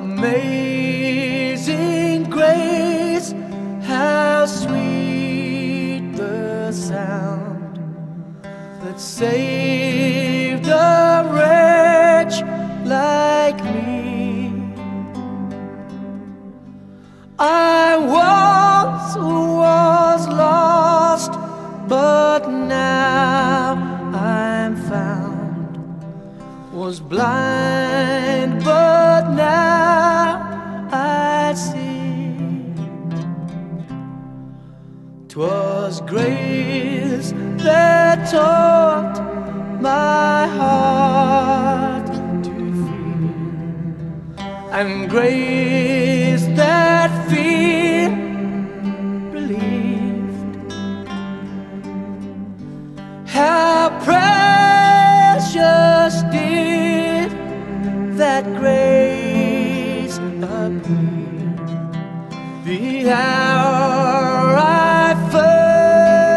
Amazing grace, how sweet the sound that saved a wretch like me. I once was lost, but now I'm found. Was blind, but now I see. 'Twas grace that taught my heart to feel, and grace that fear relieved. How precious did that grace appear, the hour